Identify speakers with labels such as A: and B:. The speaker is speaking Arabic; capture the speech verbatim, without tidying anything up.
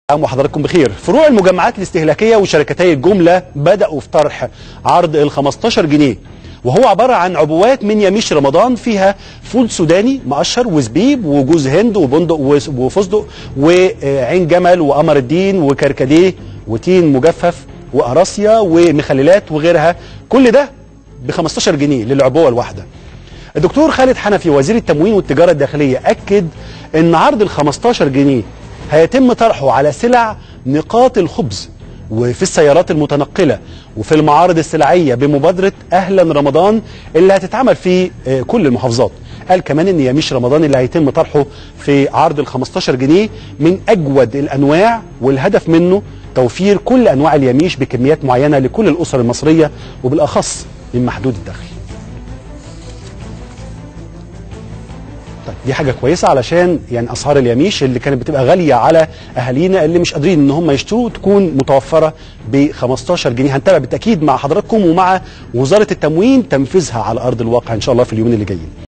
A: عام وحضراتكم بخير. فروع المجمعات الاستهلاكية وشركتي الجملة بدأوا في طرح عرض ال خمستاشر جنيه، وهو عبارة عن عبوات من يميش رمضان فيها فول سوداني مقشر وزبيب وجوز هند وبندق وفستق وعين جمل وقمر الدين وكركديه وتين مجفف وقراصية ومخللات وغيرها، كل ده ب خمستاشر جنيه للعبوة الواحدة. الدكتور خالد حنفي وزير التموين والتجارة الداخلية أكد أن عرض ال خمستاشر جنيه هيتم طرحه على سلع نقاط الخبز وفي السيارات المتنقلة وفي المعارض السلعية بمبادرة أهلا رمضان اللي هتتعمل في كل المحافظات. قال كمان ان يميش رمضان اللي هيتم طرحه في عرض ال خمستاشر جنيه من أجود الأنواع، والهدف منه توفير كل أنواع اليميش بكميات معينة لكل الأسر المصرية وبالأخص من محدود الدخل. طيب دي حاجة كويسة علشان يعني أسعار اليميش اللي كانت بتبقى غالية على أهالينا اللي مش قادرين إن هم يشتروا تكون متوفرة ب خمستاشر جنيه. هنتابع بالتأكيد مع حضراتكم ومع وزارة التموين تنفيذها على أرض الواقع إن شاء الله في اليومين اللي جايين.